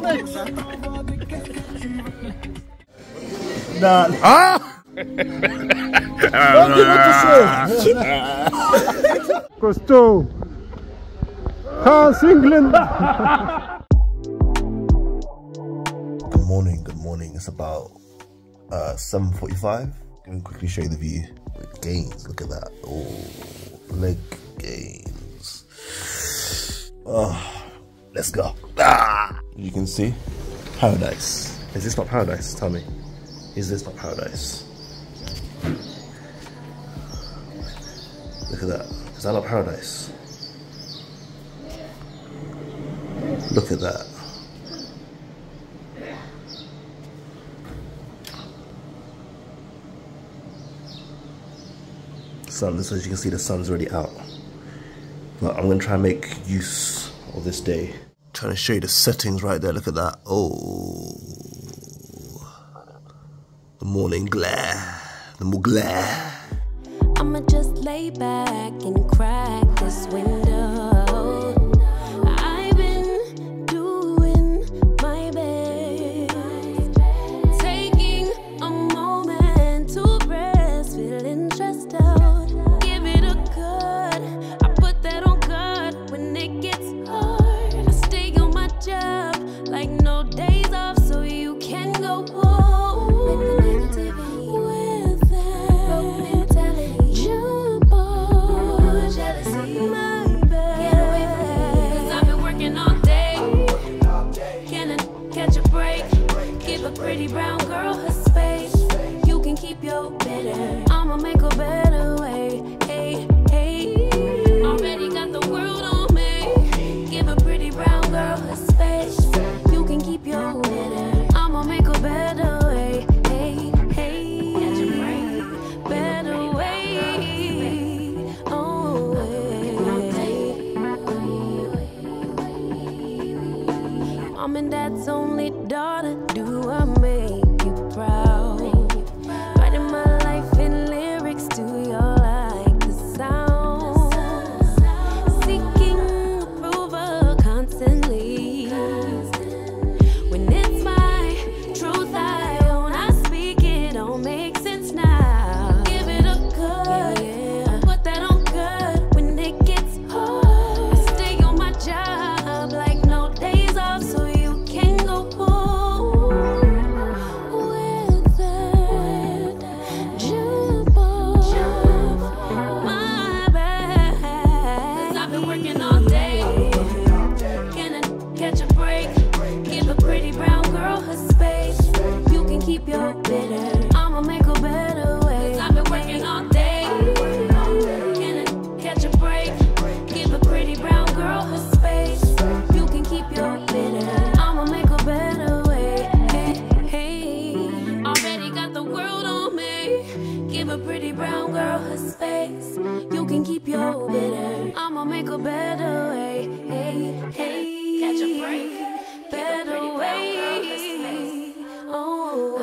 Thanks. Nah. Ah! Costo. House England. Good morning. It's about 7:45. Let me quickly show you the view. Gains, look at that. Oh, leg gains. Oh, let's go. Ah! You can see paradise. Is this not paradise? Tell me. Is this not paradise? Look at that. Is that not paradise? Look at that. Sun, so as you can see, the sun's already out. But I'm gonna try and make use of this day. Trying to show you the settings right there. Look at that. Oh, the morning glare, the more glare. I'ma just lay back and crack this window. I've been doing my best, taking a moment to rest, feeling stressed out. Give it a cut. I put that on God when it gets hard. I stay on my job like no days off, so you can go home with the negativity, with that broke mentality. Jump on jealousy, my bad. Get away from me, 'cause I've been working all day. Can I catch a break? Give a pretty brown girl her space. You can keep your bitter. I'ma make a better way. Hey, hey. Already got the world on me. Give a pretty brown girl her space. You can keep your bitter. I'ma make a better way. Hey, hey. Catch a break. Better way. Oh, Mom and Dad's only daughter. Do I make you proud? Writing my life in lyrics. Do you like the sound? Seeking approval constantly. When it's my truth I own, I speak it. Don't make sense now. Give it a cut. I put that on good when it gets hard. I stay on my job like no days off, so you can go home with that. Jump on my back, 'cause I've been working all day. Can I catch a break? Give a pretty brown girl her space. You can keep your bitter. I'ma make a better way. 'Cause I've been working all day. Can I catch a break? Give a pretty brown girl her space. You can keep your bitter. I'ma make a better way. Hey, hey. Already got the world on me. Give a pretty brown girl her space. You can keep your bitter. I'ma make a better way. Hey, hey. Catch a break. Better way. Oh,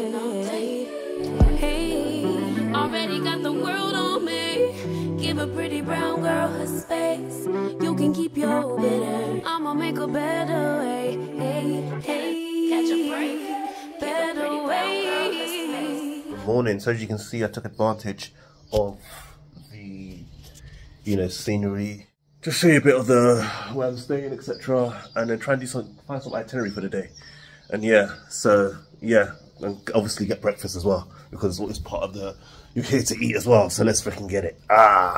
hey. Already got the world on me. Give a pretty brown girl her space. You can keep your bitter. I'ma make a better way. Hey, hey. Catch a break. Better way. Morning. So as you can see, I took advantage of the, scenery to show you a bit of the where I'm staying, etc., and then try and find some itinerary for the day. And and obviously get breakfast as well, because it's part of you're here to eat as well. So let's freaking get it.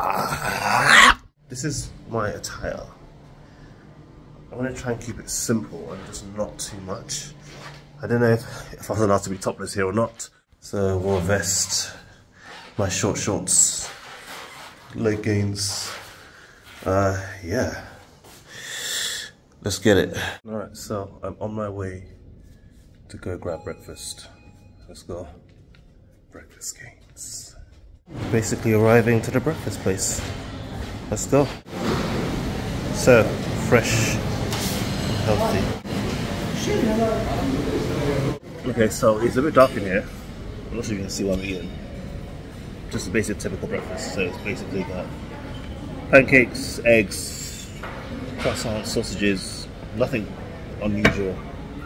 This is my attire. I'm gonna try and keep it simple and just not too much. I don't know if I'm allowed to be topless here or not. So wore a vest, my short shorts, leg gains. Yeah. Let's get it. Alright, so I'm on my way to go grab breakfast. Let's go. Breakfast gains. Basically arriving to the breakfast place. Let's go. So, fresh and healthy. Okay, so it's a bit dark in here. I'm not sure you can see what I'm eating. Just a basic typical breakfast. So it's basically got pancakes, eggs, croissants, sausages, nothing unusual.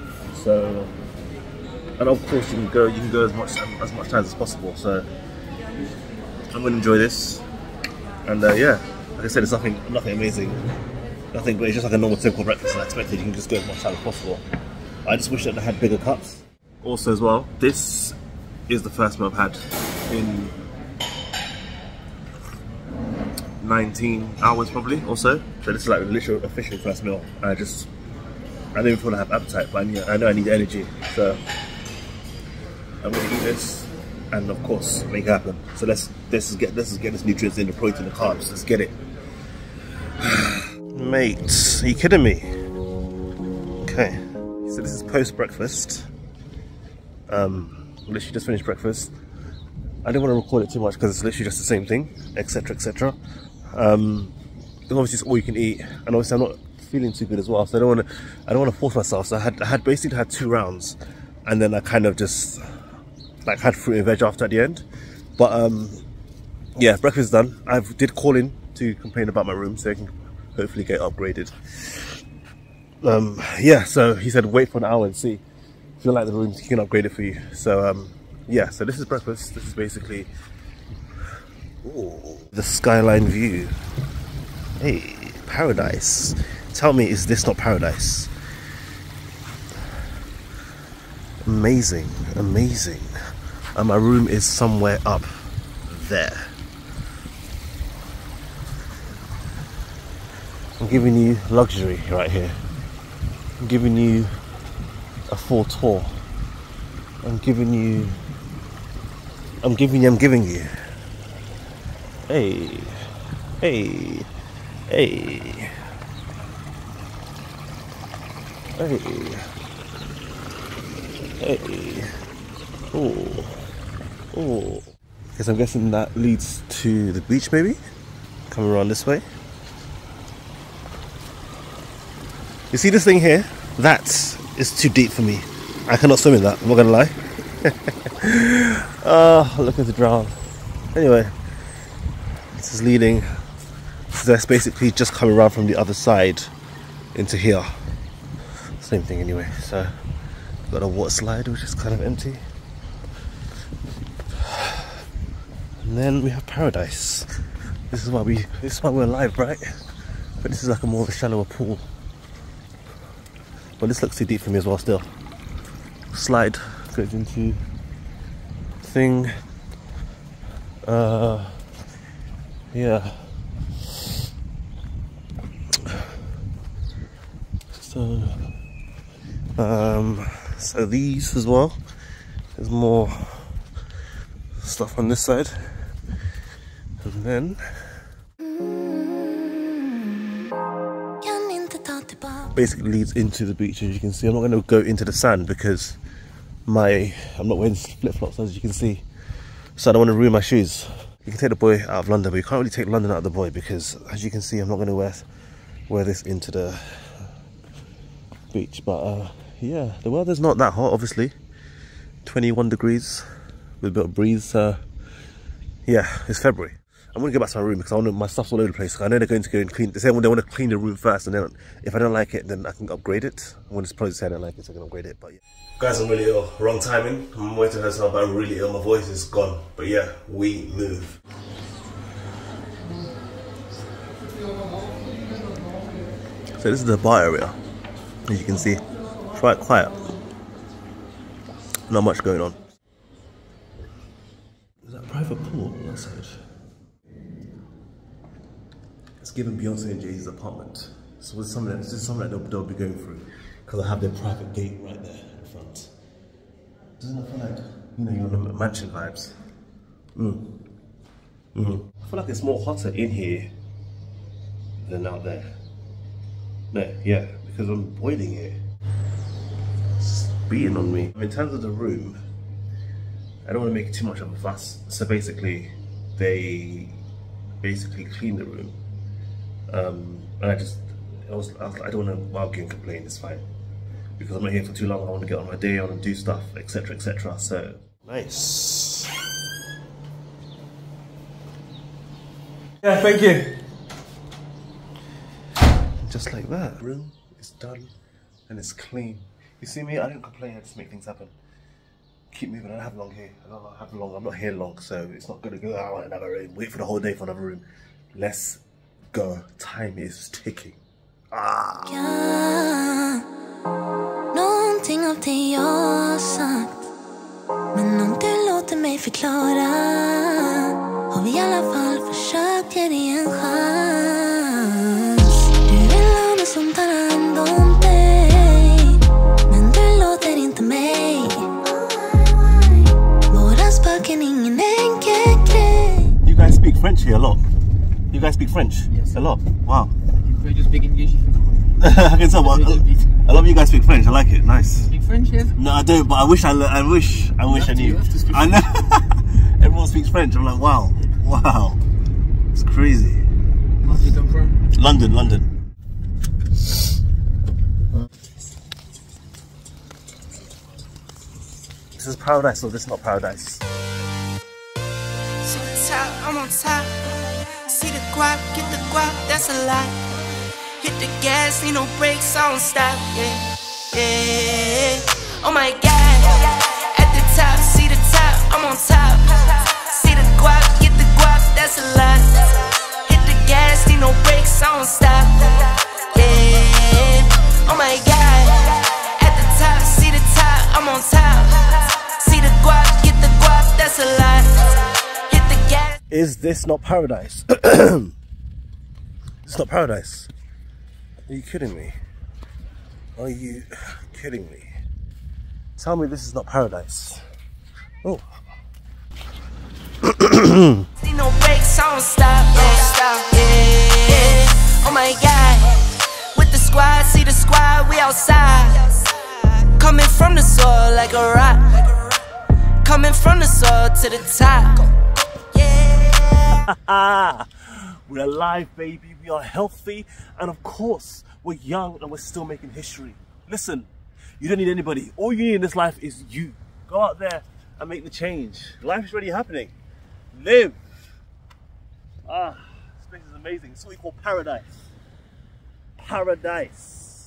So, and of course you can go as much times as possible. So I'm gonna enjoy this, and yeah, like I said, it's nothing amazing, nothing great. It's just like a normal typical breakfast. And I expected you can just go as much time as possible. I just wish that they had bigger cups. Also as well, this is the first meal I've had in 19 hours probably or so. So this is like the literal official first meal. I don't even feel I have appetite, but I know I need energy. So I'm gonna eat this and of course make it happen. So let's get this nutrients in, the protein, the carbs. Let's get it. Mate, are you kidding me? Okay, so this is post breakfast. Literally just finished breakfast. I didn't want to record it too much because it's literally just the same thing, etc, etc. Obviously it's all you can eat, and obviously I'm not feeling too good as well, so I don't want to force myself. So I had basically had 2 rounds, and then I kind of just like had fruit and veg after at the end. But yeah, breakfast is done. I did call in to complain about my room, so I can hopefully get upgraded. Yeah, so he said wait for an hour and see. If you don't like the room, he can upgrade it for you. So yeah, so this is breakfast. This is basically the skyline view. Hey, paradise. Tell me, is this not paradise? Amazing, amazing. And my room is somewhere up there. I'm giving you luxury right here. I'm giving you a full tour. I'm giving you. Hey, hey, hey, hey, hey. Oh, oh. Because I'm guessing that leads to the beach, maybe? Come around this way. You see this thing here? That is too deep for me. I cannot swim in that, I'm not gonna lie. Oh, look at the drown. Anyway, this is leading. So that's basically just coming around from the other side into here. Same thing anyway. So got a water slide which is kind of empty. And then we have paradise. This is why we're alive, right? But this is like a more of a shallower pool. But this looks too deep for me as well still. Slide goes into thing. Yeah. So these as well. There's more stuff on this side. And then basically leads into the beach, as you can see. I'm not going to go into the sand because I'm not wearing flip-flops, as you can see, so I don't want to ruin my shoes. You can take the boy out of London, but you can't really take London out of the boy because, as you can see, I'm not going to wear this into the beach. But yeah, the weather's not that hot, obviously. 21 degrees with a bit of breeze. Yeah, it's February. I'm going to go back to my room because my stuff's all over the place. I know they're going to go and clean. They say they want to clean the room first, and then if I don't like it, then I can upgrade it. I'm going to probably say I don't like it, so I can upgrade it. But yeah. Guys, I'm really ill. Wrong timing. I'm waiting for myself, but I'm really ill. My voice is gone. But yeah, we move. So this is the bar area. As you can see, it's quite quiet. Not much going on. Is that a private pool on that side? It's given Beyonce and Jay-Z's apartment. So this is something that they'll be going through because I have their private gate right there in front. Doesn't it feel like, you know, you're on the mansion vibes? I feel like it's more hotter in here than out there. No, yeah, because I'm boiling here. It's beating on me. In terms of the room, I don't want to make too much of a fuss. So basically, they clean the room. And I don't want to argue and complain, it's fine. Because I'm not here for too long, I want to get on my day, I want to do stuff, etc, etc. So, nice. Yeah, thank you. Just like that. Room is done and it's clean. You see me? I don't complain. I just make things happen. Keep moving. I don't have long here. I'm not here long, so it's not gonna go out in another room. Wait for the whole day for another room. Let's go. Time is ticking. Någonting av det jag sagt, men om du låter mig förklara, har vi i alla fall försökt ge dig en chans. Du vill ha någon som tar hand om dig, men du låter inte mig. Våra spöken, ingen enkel grej. You guys speak French here a lot. You guys speak French? Yes. A lot. Wow. You just speak English. I can tell, but a lot of you guys speak French. I like it. Nice. Speak French, yes? No, I don't. But I wish I knew. You have to speak I know. Everyone speaks French. I'm like, wow, it's crazy. Where do you come from? London. This is paradise, or this is not paradise. See the top, I'm on top. See the guap, get the guap, that's a lot. Hit the gas, need no brakes, I don't stop, yeah. Oh my God, at the top, see the top, I'm on top. See the guap, get the guap, that's a lot. Hit the gas, need no brakes, I don't stop, yeah. Oh my God, at the top, see the top, I'm on top. See the guap, get the guap, that's a lot. Hit the gas. Is this not paradise? It's not paradise. Are you kidding me? Are you kidding me? Tell me this is not paradise. Oh. See no brakes, I don't stop, yeah. Oh my God, with the squad, see the squad, we outside. Coming from the soil like a rock. Coming from the soil to the top. Yeah. We're alive, baby. We are healthy, and of course, we're young and we're still making history. Listen, you don't need anybody. All you need in this life is you. Go out there and make the change. Life is already happening. Live. This place is amazing. It's what we call paradise. Paradise.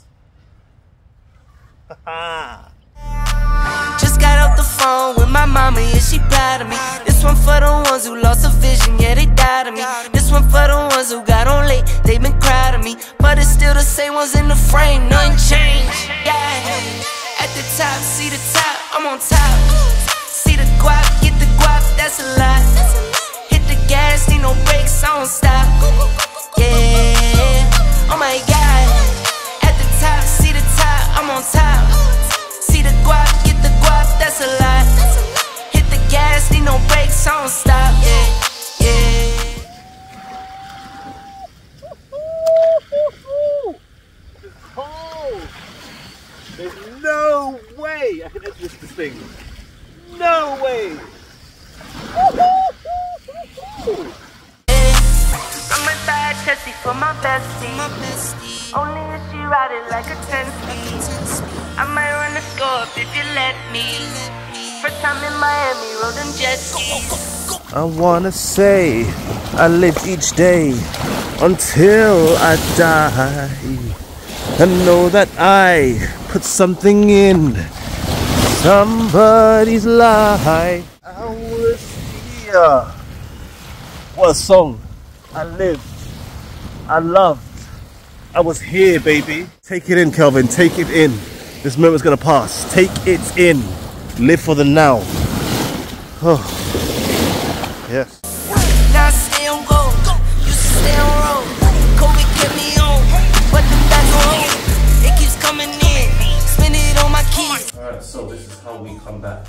Just got off the phone with my mama, yeah, she proud of me. This one for the ones who lost a vision, yeah, they died of me. This one for the ones who got on late, they been proud of me. But it's still the same ones in the frame, nothing changed, yeah. At the top, see the top, I'm on top. See the guap, get the guap, that's a lot. Hit the gas, need no brakes, I don't stop, yeah. Oh my God, at the top, see the top, I'm on top. See the guap, get the guap, that's a lot. Hit the gas, need no brakes, I don't stop, yeah. It's cold. There's no way I can enter this thing. No way. I'm a bad testy for my bestie. Only if she ride it like a 10-speed. I might run the score up if you let me. First time in Miami, rode them jet skis. I wanna say I live each day until I die. And know that I put something in somebody's life. I was here. What a song. I lived. I loved. I was here, baby. Take it in, Kelvin. Take it in. This moment's gonna pass. Take it in. Live for the now. Oh. Yes. Now I stay on go. Used to stay on road. COVID kept me on, but the back on hold. It keeps coming in. Spend it on my kids. Alright, so this is how we come back.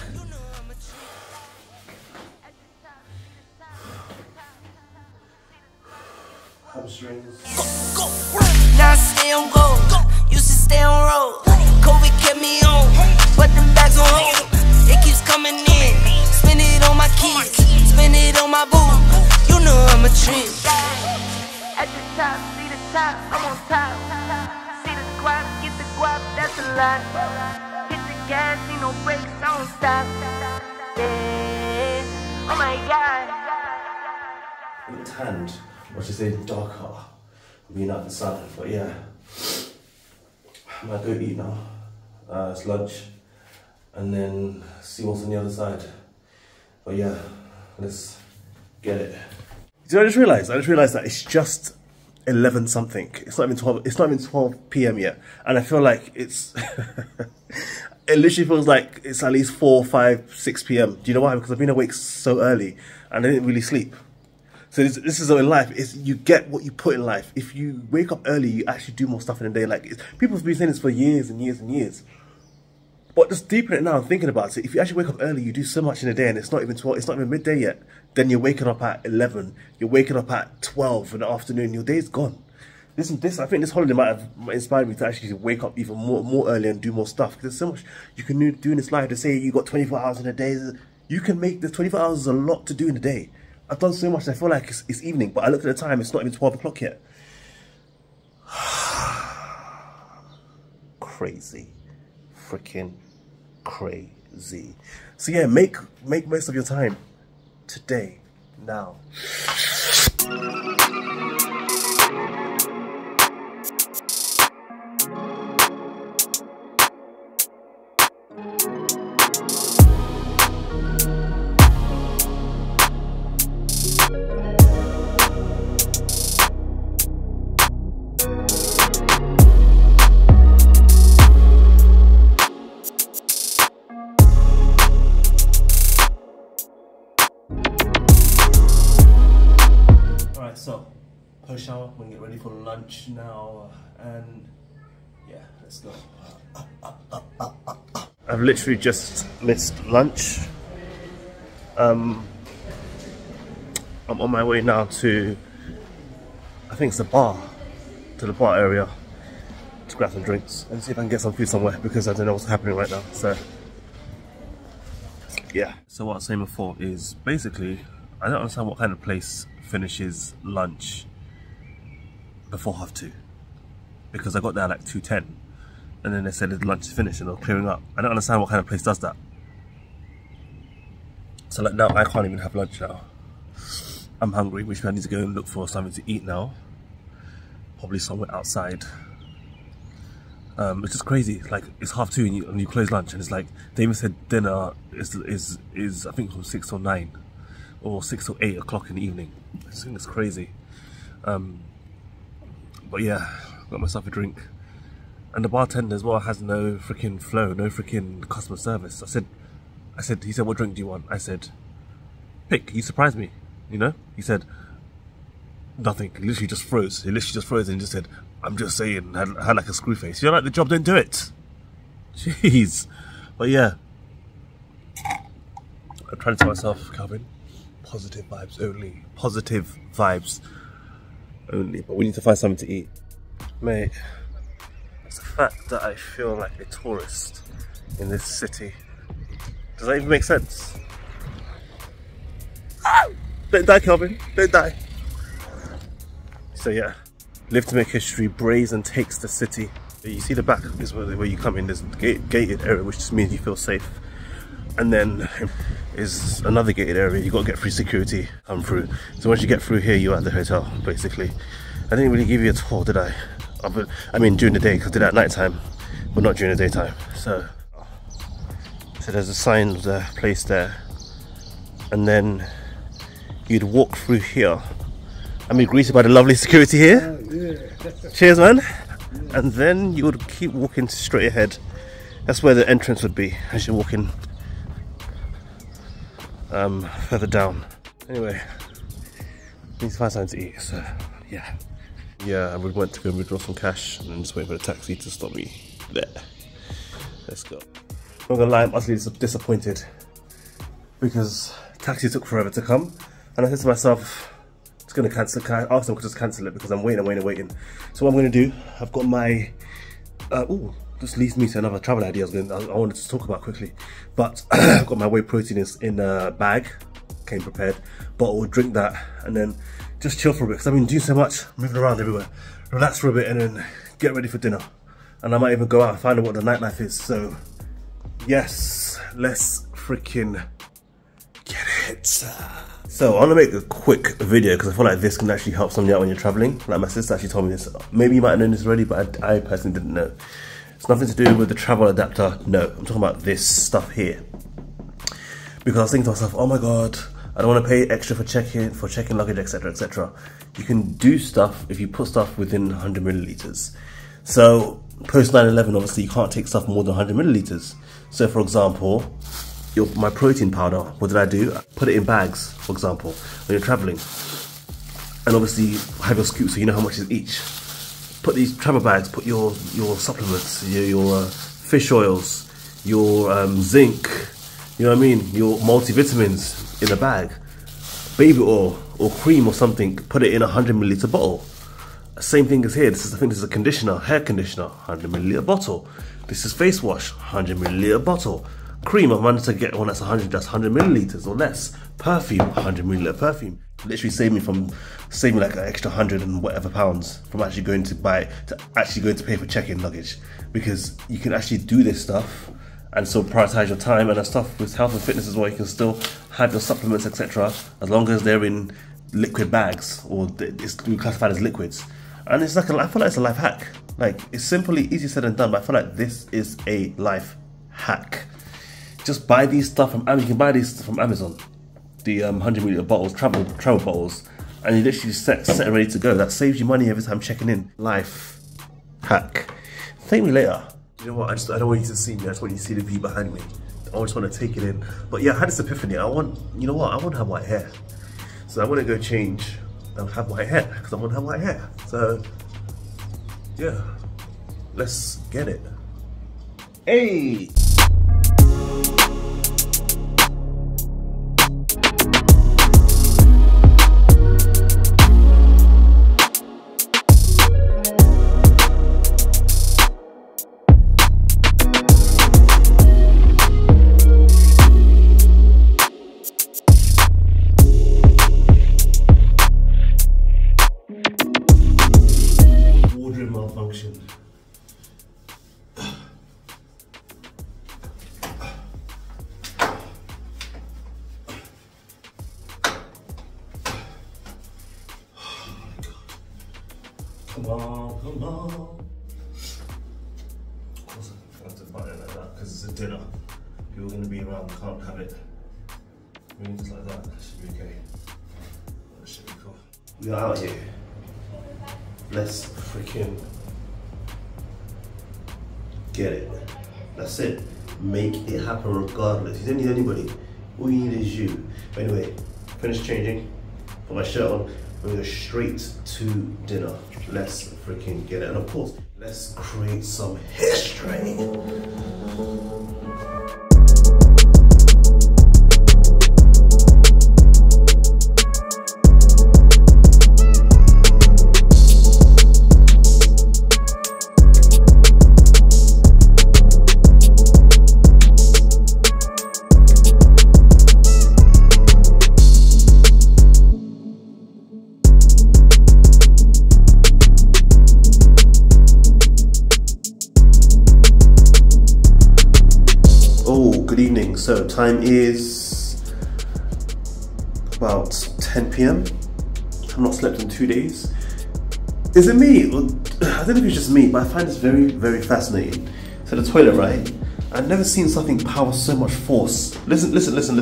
Hamstrings. Now I stay on go. Used to stay on road. COVID kept me on, but them bags on hold. It keeps coming in. Spend it on my kids. Spend it on my boo. You know I'm a trend. At the top, see the top, I'm on top. See the guap, get the guap, that's a lot. Hit the gas, need no brakes, I don't stop. Yeah. Oh my God. I'm tanned, or should I say darker, being out the sun, but yeah. I might go eat now. it's lunch, and then see what's on the other side. But yeah, let's get it. Do you know, I just realized that it's just 11 something. It's not even 12. It's not even 12 p.m. yet, and I feel like it's. It literally feels like it's at least 4, 5, 6 p.m. Do you know why? Because I've been awake so early and I didn't really sleep. So this is in life. Is you get what you put in life. If you wake up early, you actually do more stuff in the day. Like people have been saying this for years and years and years. But just deep in it now, I'm thinking about it. If you actually wake up early, you do so much in a day, and it's not even 12. It's not even midday yet. Then you're waking up at 11. You're waking up at 12 in the afternoon. Your day's gone. I think this holiday might have inspired me to actually wake up even more early and do more stuff. Because there's so much you can do in this life. To say you got 24 hours in a day, you can make the 24 hours a lot to do in a day. I've done so much. I feel like it's evening, but I looked at the time. It's not even 12 o'clock yet. Crazy, freaking crazy. So yeah, make most of your time today, now. So, post shower, we're gonna get ready for lunch now, and yeah, let's go. I've literally just missed lunch. I'm on my way now to, I think it's the bar area to grab some drinks and see if I can get some food somewhere, because I don't know what's happening right now. So, yeah. So what I was saying before is basically, I don't understand what kind of place finishes lunch before 2:30, because I got there at like 2:10 and then they said the lunch is finished and they're clearing up. I don't understand what kind of place does that. So like now I can't even have lunch now. I'm hungry, which means I need to go and look for something to eat now, probably somewhere outside. It's just crazy. Like it's 2:30 and you close lunch, and it's like they even said dinner is I think from 6 till 9 or 6 till 8 o'clock in the evening. I just think it's crazy. But yeah, got myself a drink, and the bartender as well has no freaking flow, no freaking customer service. He said, what drink do you want? I said, pick. He surprised me, you know? He said, nothing. He literally just froze. He literally just froze and just said, I'm just saying, had like a screw face. You know, like the job, don't do it. Jeez. But yeah, I'm trying to tell myself, Calvin, positive vibes only. Positive vibes only. But we need to find something to eat. Mate, it's the fact that I feel like a tourist in this city. Does that even make sense? Ah! Don't die, Calvin. Don't die. So yeah, live to make history. Brazen takes the city. You see the back is where you come in. There's a gated area, which just means you feel safe. And then is another gated area. You got to get through security, come through. So once you get through here, you're at the hotel, basically. I didn't really give you a tour, did I? I mean, during the day, because I did it at night time, but not during the daytime. So there's a sign there, placed there, and then you'd walk through here and be greeted by the lovely security here. Yeah. Cheers, man. Yeah. And then you would keep walking straight ahead. That's where the entrance would be as you're walking further down. Anyway, need to find something to eat. So yeah, I would want to go withdraw some cash and then just wait for the taxi to stop me there. Let's go. I'm not gonna lie, I'm utterly disappointed because taxi took forever to come, and I said to myself, it's gonna cancel. Can I ask them to just cancel it, because I'm waiting. So what I'm gonna do, I've got my this leads me to another travel idea I wanted to talk about quickly. But I've got my whey protein in a bag, came prepared, bottle, drink that, and then just chill for a bit, because I've been doing so much, moving around everywhere. Relax for a bit and then get ready for dinner. And I might even go out and find out what the nightlife is. So yes, let's freaking get it. So I want to make a quick video because I feel like this can actually help somebody out when you're traveling. Like my sister actually told me this. Maybe you might have known this already, but I personally didn't know. It's nothing to do with the travel adapter. No, I'm talking about this stuff here. Because I was thinking to myself, oh my god, I don't want to pay extra for checking luggage, etc, etc. You can do stuff if you put stuff within 100 milliliters. So post 9/11, obviously you can't take stuff more than 100 milliliters. So for example, my protein powder, what did I do? I put it in bags, for example, when you're traveling. And obviously have your scoop so you know how much is each. Put these travel bags, put your supplements, your fish oils, your zinc, you know what I mean, your multivitamins in a bag. Baby oil or cream or something, put it in a 100 milliliter bottle. Same thing as here. I think this is a conditioner, hair conditioner, 100 milliliter bottle. This is face wash, 100 milliliter bottle. Cream, I've managed to get one that's 100 milliliters or less. Perfume, 100 milliliter perfume. Literally saved me like an extra 100 and whatever pounds from actually going to pay for check-in luggage, because you can actually do this stuff and still prioritize your time, and stuff with health and fitness as well. You can still have your supplements, etc., as long as they're in liquid bags or it's classified as liquids. And it's like I feel like it's a life hack. Like, it's simply easy said and done, but I feel like this is a life hack. Just buy these stuff from Amazon. You can buy these from Amazon. The 100 milliliter bottles, travel bottles, and you literally set and ready to go. That saves you money every time checking in. Life hack. Thank me later. You know what? I don't want you to see me. I just want you to see the view behind me. I just want to take it in. But yeah, I had this epiphany. You know what? I want to have white hair. So I'm going to go change and have white hair, because I want to have white hair. So yeah, let's get it. Hey! Malfunction. Come on. Of course I have to button it like that because it's a dinner. People are going to be around, can't have it. Maybe just like that, that should be okay. That should be cool. We are out here. Let's freaking get it. That's it. Make it happen regardless. You don't need anybody. All you need is you. But anyway, finish changing, put my shirt on, and we go straight to dinner. Let's freaking get it. And of course, let's create some history. Good evening. So time is about 10 p.m. I've not slept in 2 days. Is it me? I don't know if it's just me, but I find this very, very fascinating. So the toilet, right? I've never seen something power so much force. Listen.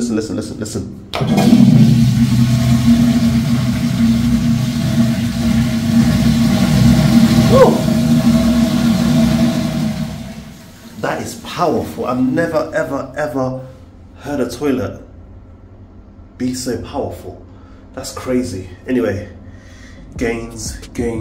Oh! That is powerful. I've never, ever heard a toilet be so powerful. That's crazy. Anyway, gains.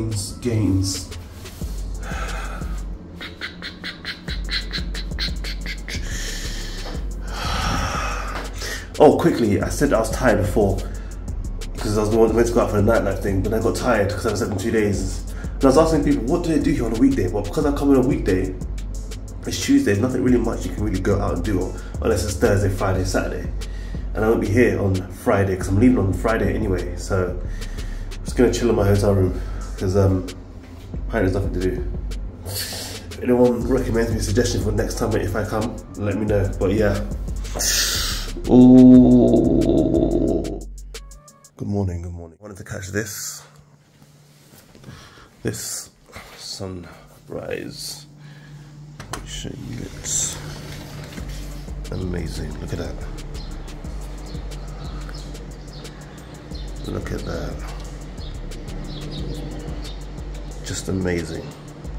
Oh, quickly, I said I was tired before because I was meant to go out for the nightlife thing, but I got tired because I was slept in 2 days. And I was asking people, what do they do here on a weekday? Well, because I come on a weekday, it's Tuesday, there's nothing really much you can really go out and do unless it's Thursday, Friday, Saturday. And I won't be here on Friday because I'm leaving on Friday anyway. So I'm just gonna chill in my hotel room because apparently there's nothing to do. If anyone recommends me a suggestion for next time if I come, let me know. But yeah. Ooh. Good morning. Wanted to catch this sunrise. show you it. Amazing, look at that. Look at that. Just amazing.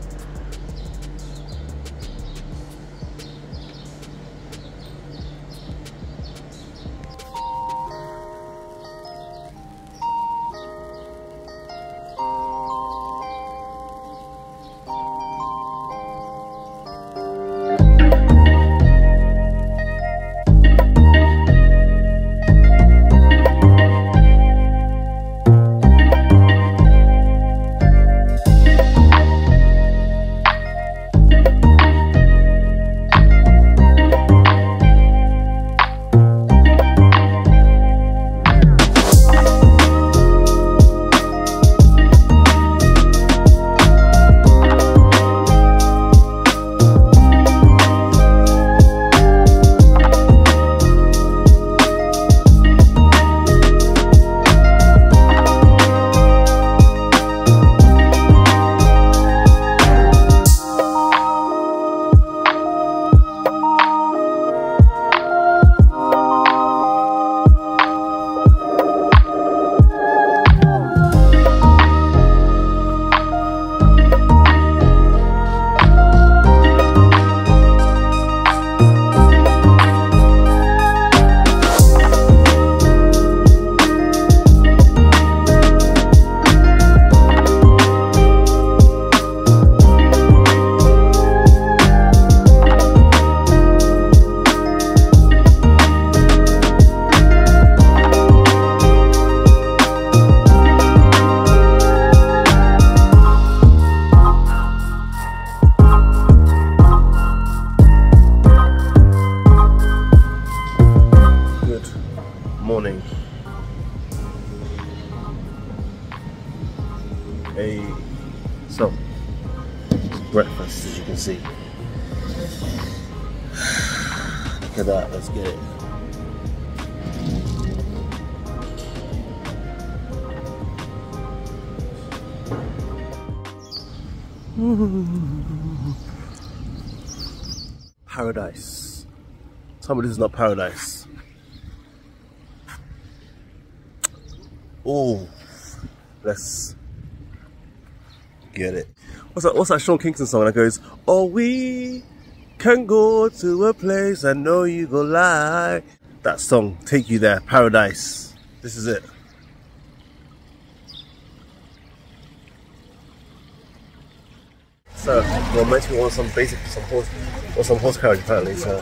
Morning. So it's breakfast, as you can see. Look at that, let's get it. Paradise. Tell me this is not paradise. Oh, let's get it. What's that Sean Kingston song that goes, oh, we can go to a place I know you go lie. That song, take you there, paradise. This is it. So, well, meant to want some horse carriage apparently, so.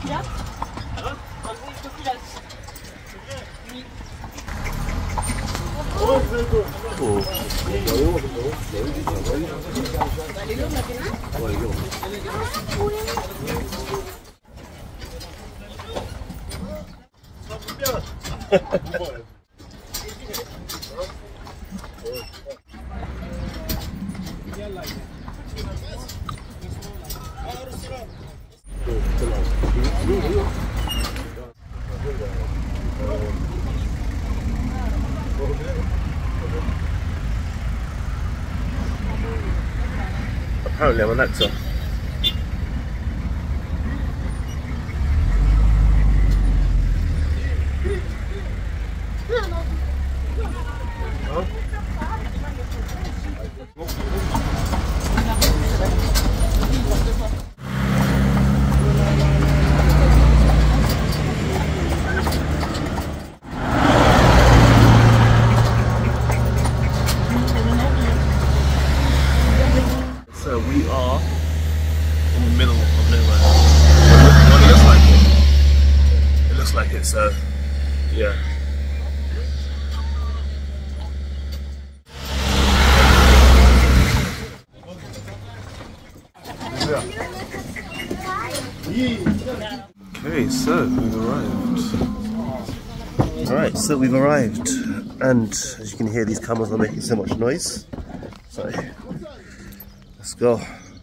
Cool. Apparently I'm an actor. So we are in the middle of nowhere. Well, it looks like it. It looks like it, so yeah. Okay, so we've arrived. Alright, so we've arrived, and as you can hear, these camels are making so much noise. So let's go.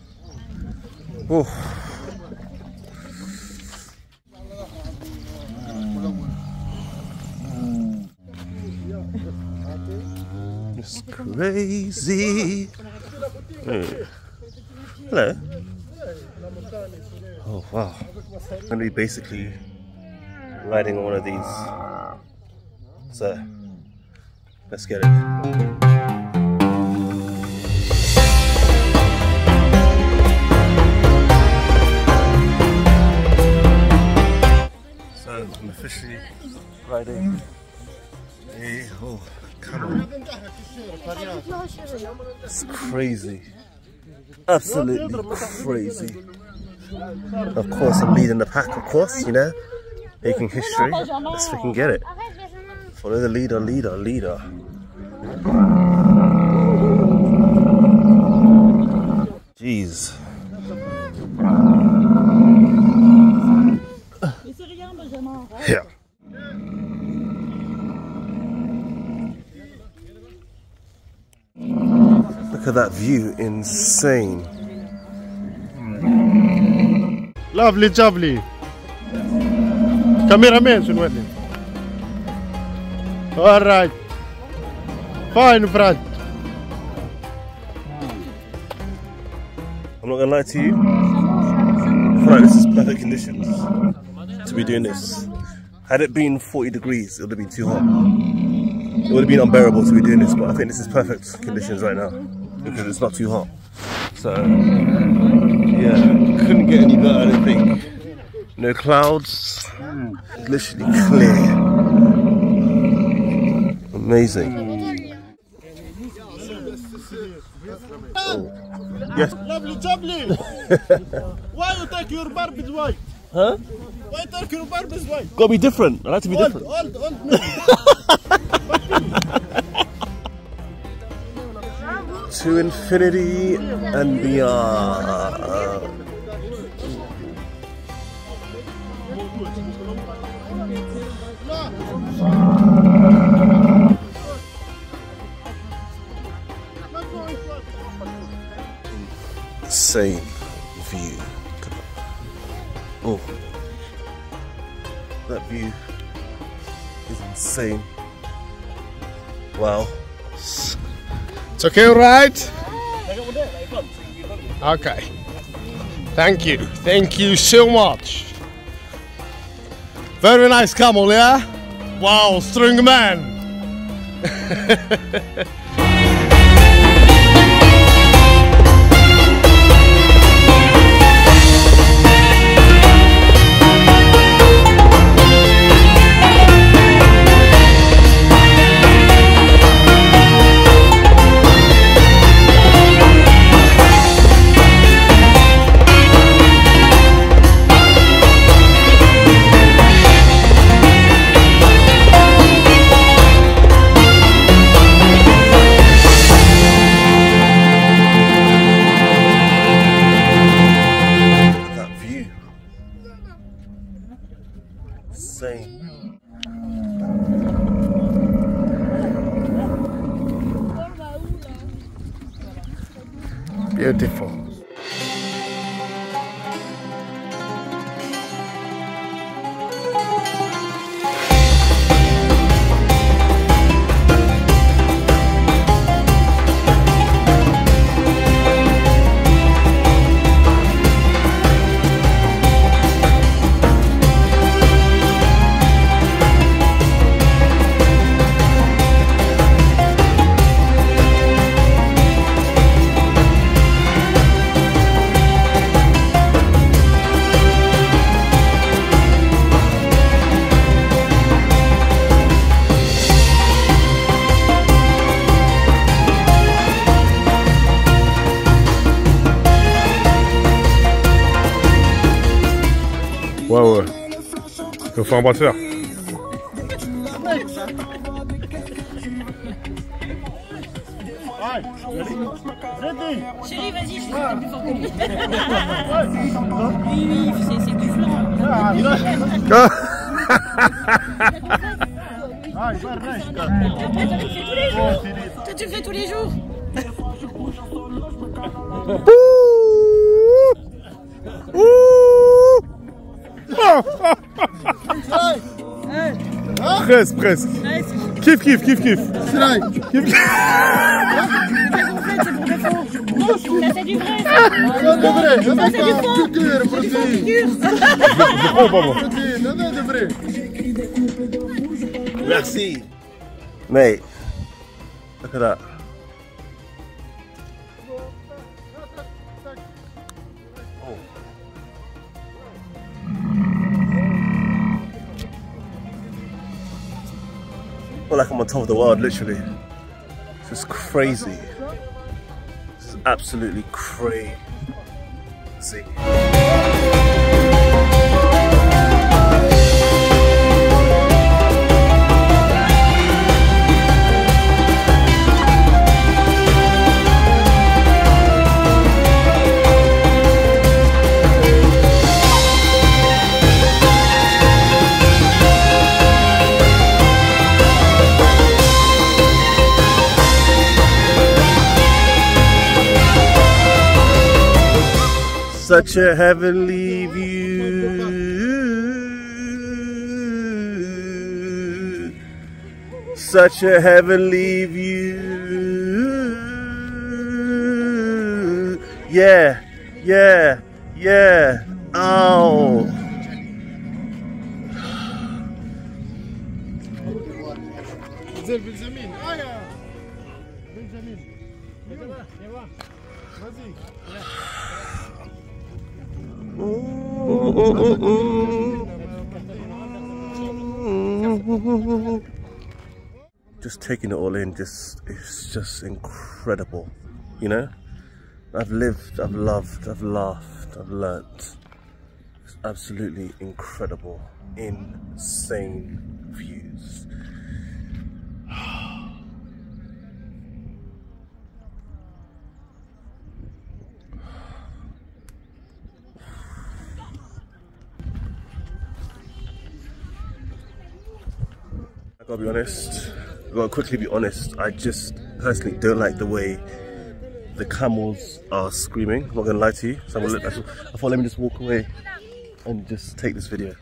Oh. It's crazy. Hello. Oh wow. I'm gonna be basically riding on one of these. So let's get it. So I'm officially riding a camel. It's crazy. Absolutely crazy. Of course, I'm leading the pack, of course, you know. Making history. Let's freaking get it. Follow the leader, leader, leader. Jeez. Yeah. Look at that view, insane. Lovely jubbly. Cameraman شنو ولي. Alright. Fine front. I'm not gonna lie to you. I feel like this is perfect conditions to be doing this. Had it been 40 degrees, it would have been too hot. It would have been unbearable to be doing this, but I think this is perfect conditions right now because it's not too hot. So yeah, couldn't get any better, I don't think. No clouds, literally clear. Amazing. Oh. Yes. Lovely jubbly. Why you take your barbers white? Huh? Why you take your barbers white? Gotta be different. I like to be different. Old. To infinity and beyond. Insane view. Oh, that view is insane. Wow. It's okay, right? Okay. Thank you so much. Very nice camel, yeah? Wow, strong man. Beautiful. Ouais. Il faut un bras de fer. Chérie, vas-y, je suis plus fort que lui. Oui, c'est du flanc. Toi, tu le fais tous les jours. Presque. Kiff. C'est pour défaut. Ça c'est du vrai. Ça c'est du faux. C'est du faux figure. Merci. Mate, look at that. Oh. I feel like I'm on top of the world, literally. This is crazy. This is absolutely crazy. Such a heavenly view. Such a heavenly view. Yeah, yeah, yeah. Oh. Benjamin, Aya. Benjamin. Viens voir. Vas-y. Just taking it all in, it's just incredible, you know? I've lived, I've loved, I've laughed, I've learnt. It's absolutely incredible, insane views. I gotta be honest, I gotta quickly be honest, I just personally don't like the way the camels are screaming. I'm not gonna lie to you, so I thought let me just walk away and just take this video.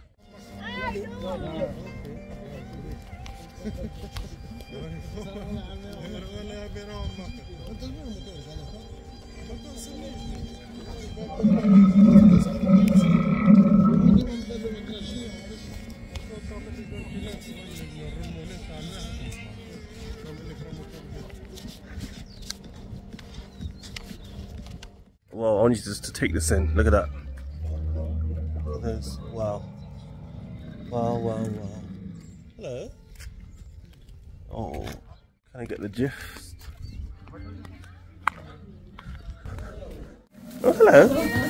Well, I want you just to take this in. Look at that. There's, wow. Wow, wow, wow. Hello. Oh, can I get the gist? Oh, hello.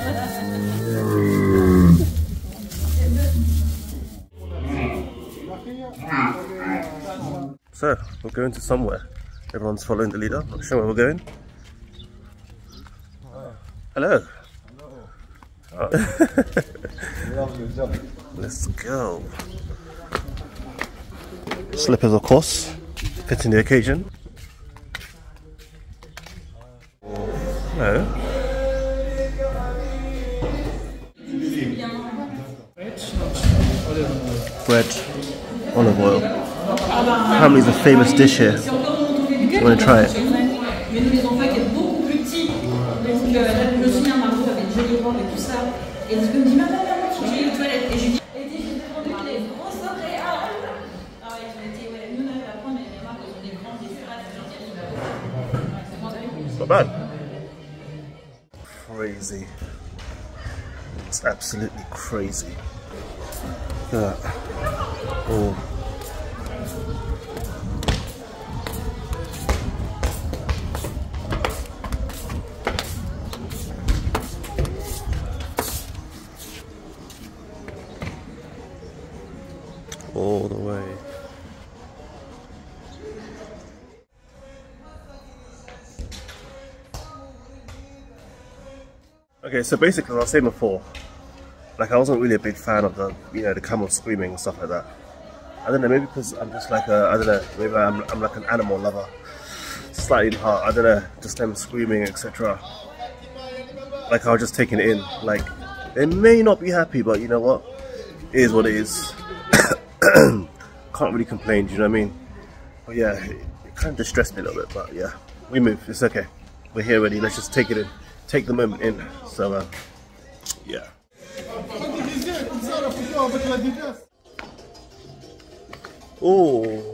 So, we're going to somewhere. Everyone's following the leader. Not sure where we're going. Hello. Oh. Let's go. Slippers, of course, fitting the occasion. Hello. Bread, olive oil. Apparently it's a famous dish here. You want to try it? Not bad. Crazy. It's absolutely crazy. Look at that. Oh. All the way. Okay, so basically, as I was saying before, like I wasn't really a big fan of the, you know, the camel screaming and stuff like that. I don't know, maybe because I'm just like a, I don't know, maybe I'm like an animal lover, slightly in heart. I don't know, just them screaming, etc. Like I was just taking it in. Like they may not be happy, but you know what? It is what it is. Can't really complain, do you know what I mean? But yeah, it kind of distressed me a little bit, but yeah, we move, it's okay. we're here already. Let's just take it in, take the moment in. So, yeah. Oh.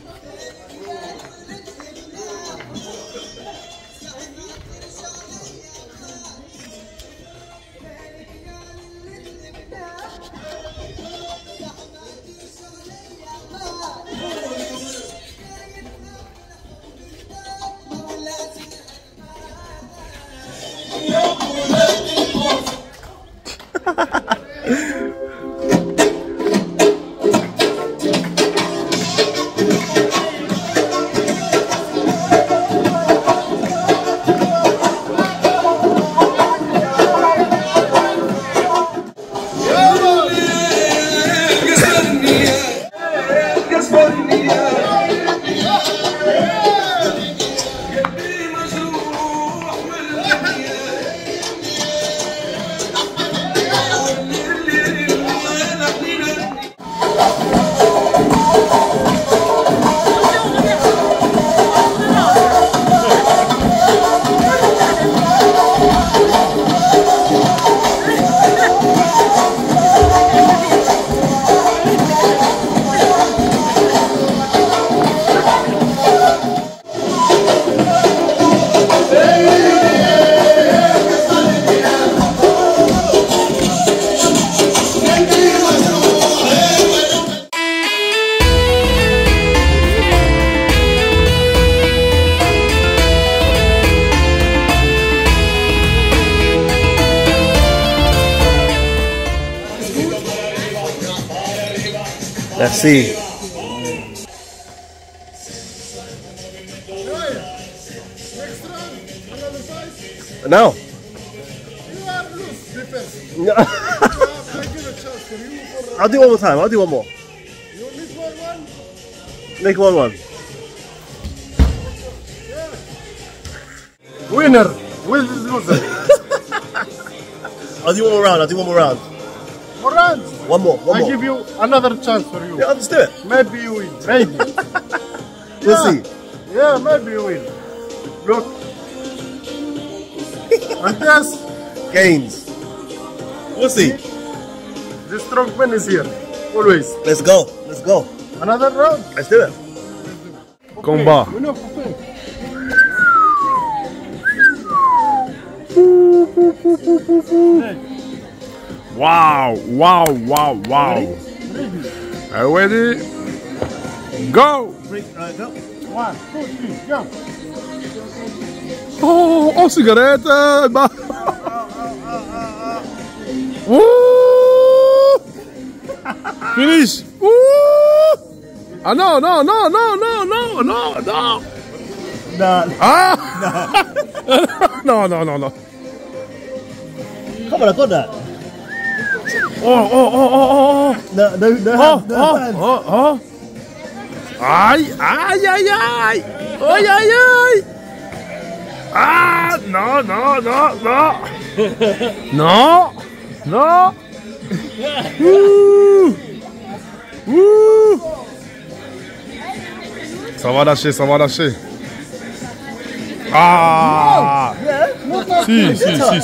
Let's see. No. I'll do one more time. I'll do one more. You make one? Make one. Winner will loser. I'll do one more round. More rounds. One more. I give you another chance for you. Yeah, I'll just do it. Maybe you win. Maybe. We'll see. Yeah, maybe you win. Look. And yes, Gains. We'll see. the strong man is here. Always. Let's go. Another round. Let's do it. Combat. Wow. Are you ready? Go! Right, go. 1, 2, 3, go. Oh, sigareta! Finish! Ah, no! Nah. Ah! No. Come on, I got that. Oh. No hands. Ay. Ah, no. No. Ça va lâcher. Ah. Si.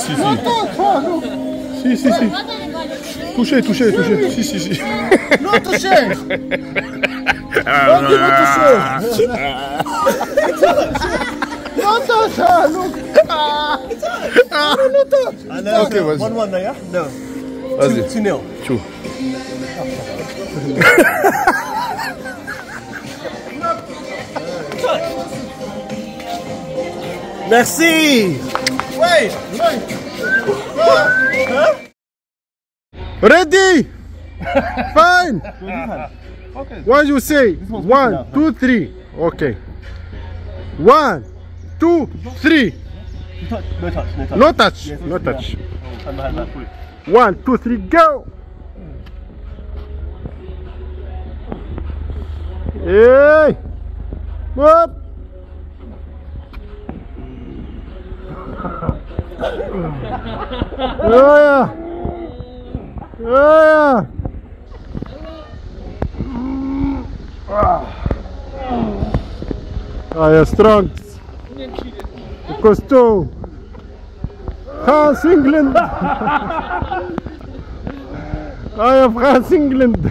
Touché. Si. Not touché. Look. Ok, vas-y. 1-1 now, yeah? No. Vas-y. 2-0. Chou. Merci. Wait. Ready? Fine. What you say? 1, 2, 3. Okay. 1, 2, 3. No touch. No touch. Hand back, quick. 1, 2, 3, go. Hey. Up. Yeah. Ah, you're strong. Costo. France, England. I am France, England.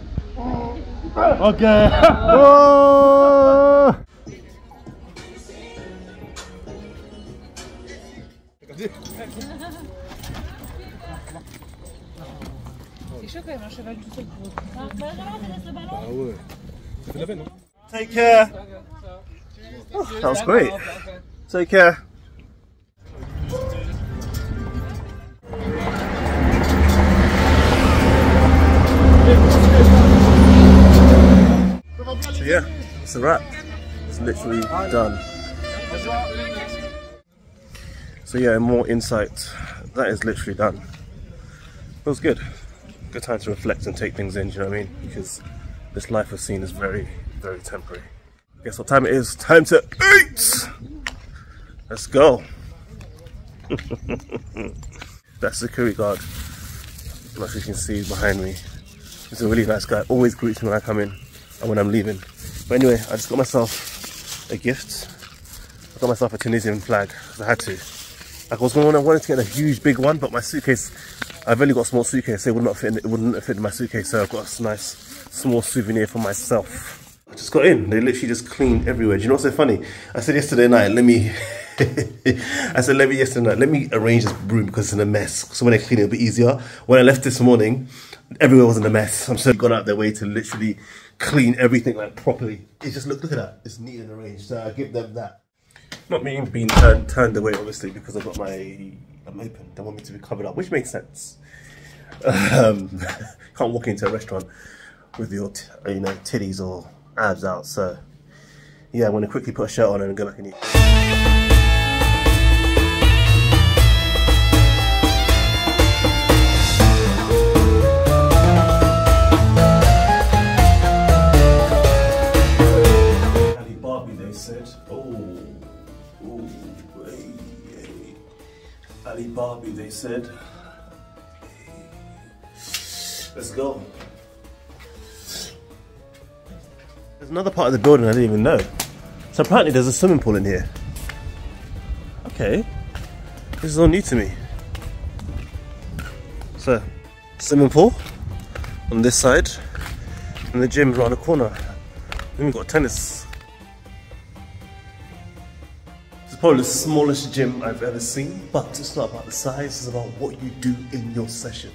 Okay. Oh. C'est chaud quand même un cheval tout seul pour. Ah ouais. Ça fait la peine, hein? Take care. Oh, that was great. Take care. So yeah, it's a wrap. It's literally done. So yeah, more insight. That is literally done. It was good. Good time to reflect and take things in, do you know what I mean? Because this life we've seen is very, very temporary. Guess what time it is? Time to eat! Let's go. That security guard, I'm not sure you can see behind me. He's a really nice guy, always greets me when I come in and when I'm leaving. But anyway, I just got myself a gift. I got myself a Tunisian flag, because I had to. I wanted to get a huge big one, but my suitcase, I've only got a small suitcase, so it wouldn't fit in my suitcase, so I've got a nice small souvenir for myself. I just got in, they literally just cleaned everywhere. Do you know what's so funny? I said yesterday night, let me arrange this room because it's in a mess. So when I clean it, it'll be easier. When I left this morning, everywhere was in a mess. I'm so gone out their way to literally clean everything like properly. It just look at that, it's neat and arranged. So I give them that. Not me being turned away, obviously, because I've got I'm open. They want me to be covered up, which makes sense. Can't walk into a restaurant with your titties or abs out. So yeah, I'm gonna quickly put a shirt on and go back and eat. Ali Barbie, they said. Ali Barbie, they said. Let's go. There's another part of the building I didn't even know. So apparently there's a swimming pool in here. Okay. This is all new to me. So, swimming pool on this side, and the gym around the corner. Then we've got tennis. It's probably the smallest gym I've ever seen, but it's not about the size, it's about what you do in your sessions.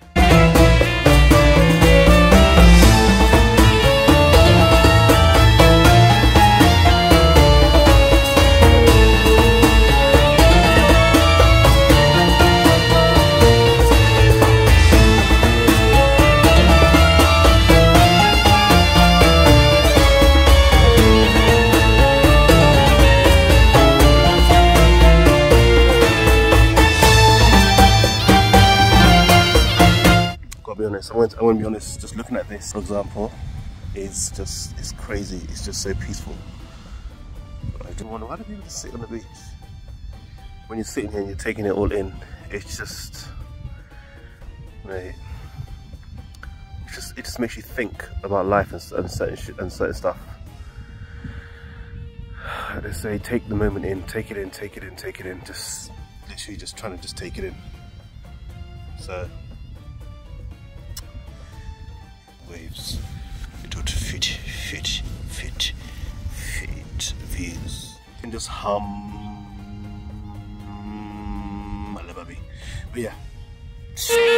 I want to be honest, just looking at this, for example, it's crazy. It's just so peaceful. I do wonder, why do people just sit on the beach? When you're sitting here and you're taking it all in, it's just, mate, it just makes you think about life and certain stuff. They say, take the moment in, take it in, take it in, take it in. Just literally just trying to just take it in. So. Waves. It would fit views. And just hum. I love baby. But yeah.